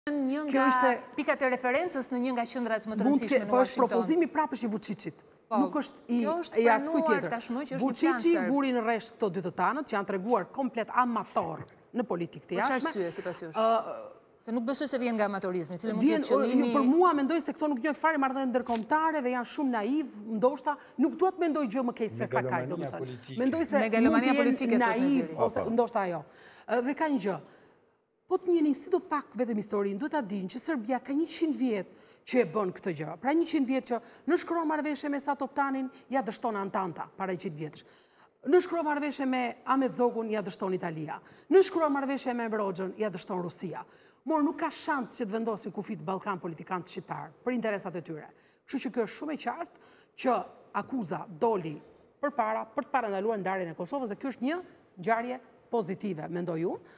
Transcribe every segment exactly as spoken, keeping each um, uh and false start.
Një nga pikat e referencës në një nga qendrat më të rëndësishme në Po është Washington. propozimi prapësh i Vučićit. Nuk është i askujt tjetër. Vučići buri në rresht këto dy të tanët që janë treguar komplet amator në politikë të jashtme. Për çfarë arsye sipas jush? Se nuk besoj se vjen nga amatorizmi, cili mund të jetë qëllimi. Për mua mendoj se këto nuk njojnë fare marrëdhënie ndërkombëtare dhe janë shumë naiv, ndoshta nuk duhet mendoj gjë më keq se sa kaq, domethënë. Mendoj se megalomania politike naiv ose ndoshta ajo. Dhe ka një gjë. Po të njeni si do pak vetëm historinë, duhet ta dinë që Serbia ka njëqind vjet që e bën këtë gjë. Pra njëqind vjet që në shkruar marrëveshje me Satoptanin ja dështon Antanta para njëqind vjetësh. Në shkruar marrëveshje me Ahmet Zogun ja dështon Italia. Në shkruar marrëveshje me Mbrojën ja dështon Rusia. Por nuk ka shans që të vendosin kufit Ballkan politikanët shqiptar për interesat e tyre. Kështu që kjo është shumë e qartë që akuza doli përpara për të parandaluar ndarjen e Kosovës dhe kjo është një ngjarje pozitive, mendoj unë.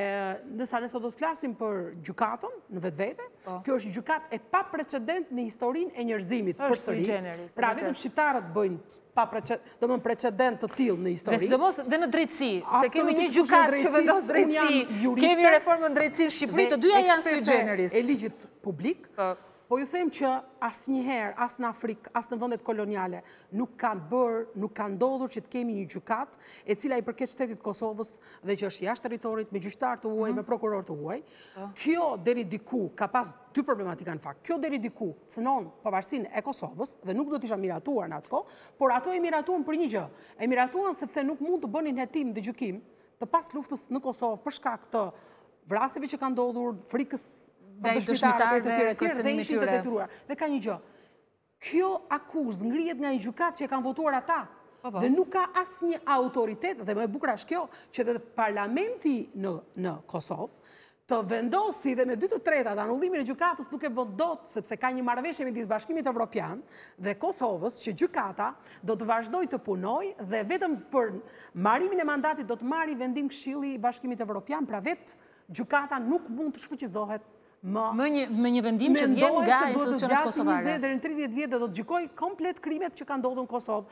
Nësa nëse do të flasim për gjykatën në vetvete, kjo është gjykat e pa precedent në historinë e njerëzimit përsëri. Pra vetëm shqiptarët bëjnë pa precedent të tillë në histori. Dhe sidomos dhe në drejtësi, se kemi një gjykat që vendos drejtësi, kemi reformën drejtësi në Shqipëri, të dyja janë sui generis. E ligjit publik. Po ju them që asnjëherë, as në Afrikë, as në vendet koloniale, nuk kanë bërë, nuk kanë ndodhur që të kemi një gjykat e cila i përket shtetit Kosovës dhe që është jashtë territorit, me gjyqtar të huaj, me prokuror të huaj. Kjo deri diku ka pas dy problematika në fakt. Kjo deri diku cënon pavarësinë e Kosovës dhe nuk do të isha miratuar në atë kohë, por ato e miratuan për një gjë. E miratuan sepse nuk mund të bënin hetim dhe gjykim të pas luftës në Kosovë për shkak të vrasjeve që kanë ndodhur, frikës dhe i dëshmitarë dhe kërcenimi tyre. Dhe ka një gjë, kjo akuz ngrihet nga një gjykat që e kanë votuar ata, dhe nuk ka asë një autoritet, dhe më e bukur është kjo, që dhe parlamenti në Kosovë, të vendosi dhe me dy të treta të anullimin e gjykatës nuk e bën dot, sepse ka një marrëveshje midis Bashkimit Evropian dhe Kosovës, që gjykata do të vazhdojë të punojë dhe vetëm për marrimin e mandatit do të marrë vendim Këshilli i Bashkimit Evropian, pra vetë gjykata nuk mund të shfuqizohet me një vendim që vjen nga institucionet kosovare. Mendohet se do të gjatë njëzet deri në tridhjetë vjet do të gjykojë komplet krimet që kanë ndodhur në Kosovë